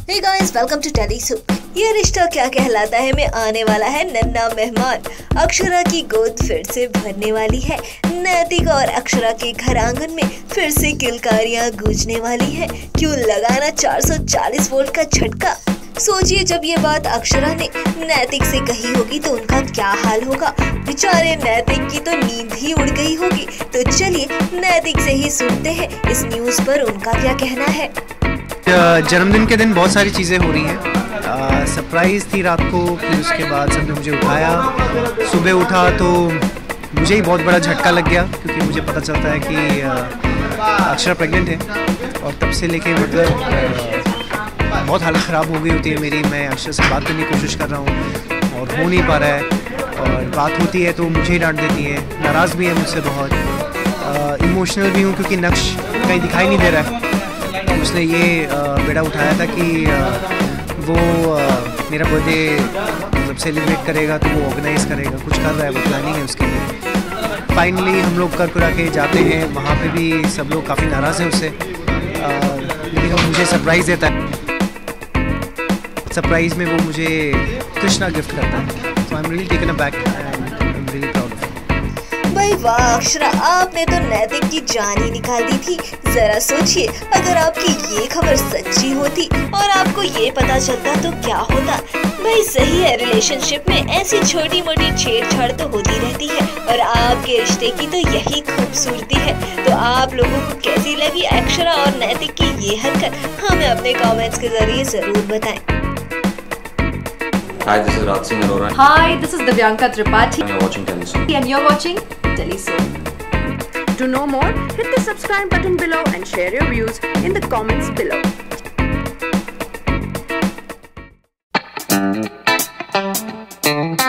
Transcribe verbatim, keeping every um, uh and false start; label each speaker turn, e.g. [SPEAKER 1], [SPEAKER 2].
[SPEAKER 1] Hey guys, welcome to Telly Soup. ये रिश्ता क्या कहलाता है में आने वाला है नन्हा मेहमान। अक्षरा की गोद फिर से भरने वाली है। नैतिक और अक्षरा के घर आंगन में फिर से किलकारियां गूंजने वाली हैं। क्यों लगाना चार सौ चालीस वोल्ट का झटका। सोचिए, जब ये बात अक्षरा ने नैतिक से कही होगी तो उनका क्या हाल होगा। बेचारे नैतिक की तो नींद ही उड़ गई होगी। तो चलिए नैतिक से ही सुनते हैं इस न्यूज़ पर उनका क्या कहना है।
[SPEAKER 2] जन्मदिन के दिन बहुत सारी चीज़ें हो रही हैं। सरप्राइज़ थी रात को, फिर उसके बाद सबने मुझे उठाया। सुबह उठा तो मुझे ही बहुत बड़ा झटका लग गया, क्योंकि मुझे पता चलता है कि अक्षरा प्रेग्नेंट है। और तब से लेके मतलब बहुत हालत ख़राब हो गई होती है मेरी। मैं अक्षरा से बात करने की कोशिश कर रहा हूँ और हो नहीं पा रहा है। और बात होती है तो मुझे ही डांट देती है, नाराज़ भी है मुझसे बहुत। इमोशनल भी हूँ क्योंकि नक्श कहीं दिखाई नहीं दे रहा है। उसने ये बेड़ा उठाया था कि वो मेरा बर्थडे मतलब सेलिब्रेट करेगा, तो वो ऑर्गेनाइज़ करेगा, कुछ कर रहा है, वो प्लानिंग है उसके लिए। फाइनली हम लोग कर करा के जाते हैं, वहाँ पे भी सब लोग काफ़ी नाराज़ हैं उससे, लेकिन वो मुझे सरप्राइज़ देता है। सरप्राइज़ में वो मुझे कृष्णा गिफ्ट करता है। So I am really taken aback and I am really proud of him.
[SPEAKER 1] भाई वाह अक्षरा, आपने तो नैतिक की जान ही निकाल दी थी। जरा सोचिए, अगर आपकी ये खबर सच्ची होती और आपको ये पता चलता तो क्या होता। भाई सही है, रिलेशनशिप में ऐसी छोटी मोटी छेड़छाड़ तो होती रहती है और आपके रिश्ते की तो यही खूबसूरती है। तो आप लोगों को कैसी लगी अक्षरा और नैतिक की ये हरकत, हमें अपने कमेंट्स के जरिए जरूर बताएं।
[SPEAKER 3] Hi, this is Raj Singh Arora.
[SPEAKER 4] Hi, this is Divyanka Tripathi.
[SPEAKER 3] And you're watching Telly Soup.
[SPEAKER 4] And you're watching Telly Soup. To know more, hit the subscribe button below and share your views in the comments below.